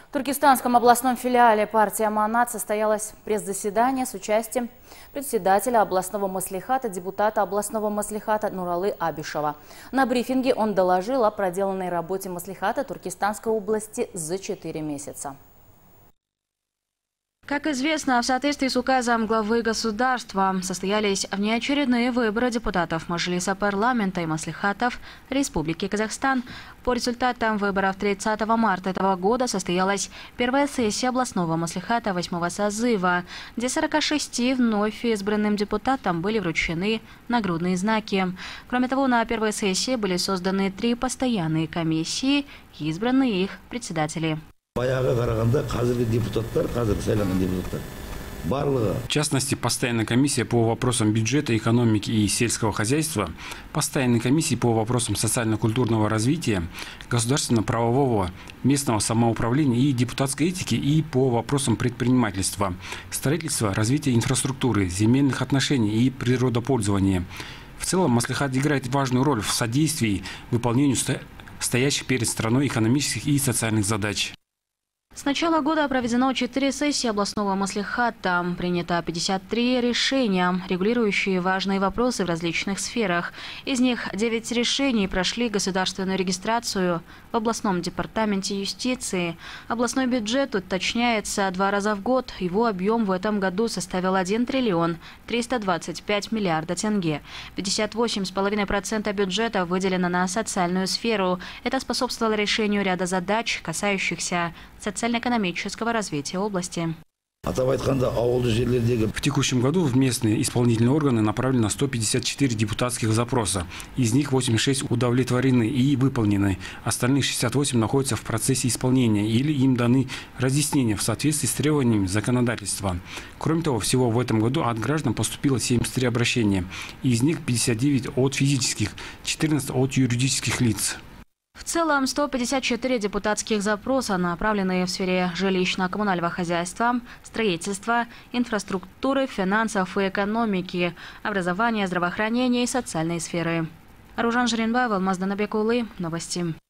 В Туркестанском областном филиале партии «Аманат» состоялось пресс-заседание с участием председателя областного маслихата, депутата областного маслихата Нуралы Абишева. На брифинге он доложил о проделанной работе маслихата Туркестанской области за 4 месяца. Как известно, в соответствии с указом главы государства состоялись внеочередные выборы депутатов Мажилиса парламента и маслихатов Республики Казахстан. По результатам выборов 30 марта этого года состоялась первая сессия областного маслихата 8-го созыва, где 46 вновь избранным депутатам были вручены нагрудные знаки. Кроме того, на первой сессии были созданы 3 постоянные комиссии и избраны их председатели. В частности, постоянная комиссия по вопросам бюджета, экономики и сельского хозяйства, постоянные комиссии по вопросам социально-культурного развития, государственно-правового, местного самоуправления и депутатской этики и по вопросам предпринимательства, строительства, развития инфраструктуры, земельных отношений и природопользования. В целом, маслихат играет важную роль в содействии выполнению стоящих перед страной экономических и социальных задач. С начала года проведено 4 сессии областного маслихата. Принято 53 решения, регулирующие важные вопросы в различных сферах. Из них 9 решений прошли государственную регистрацию в областном департаменте юстиции. Областной бюджет уточняется 2 раза в год. Его объем в этом году составил 1 триллион 325 миллиарда тенге. 58,5% бюджета выделено на социальную сферу. Это способствовало решению ряда задач, касающихся социально-экономического развития области. В текущем году в местные исполнительные органы направлено 154 депутатских запроса. Из них 86 удовлетворены и выполнены. Остальные 68 находятся в процессе исполнения или им даны разъяснения в соответствии с требованиями законодательства. Кроме того, всего в этом году от граждан поступило 73 обращения. Из них 59 от физических, 14 от юридических лиц. В целом 154 депутатских запроса направлены в сфере жилищно-коммунального хозяйства, строительства, инфраструктуры, финансов и экономики, образования, здравоохранения и социальной сферы. Аружан Жиренбаева, Алмаз Данабекулы. Новости.